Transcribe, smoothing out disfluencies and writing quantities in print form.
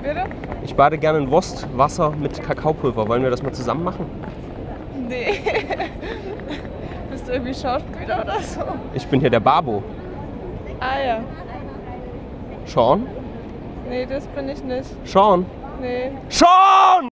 Bitte? Ich bade gerne in Wurstwasser mit Kakaopulver. Wollen wir das mal zusammen machen? Nee. Bist du irgendwie Schauspieler oder so? Ich bin hier der Babo. Ah ja. Sean? Nee, das bin ich nicht. Sean? Nee. Sean!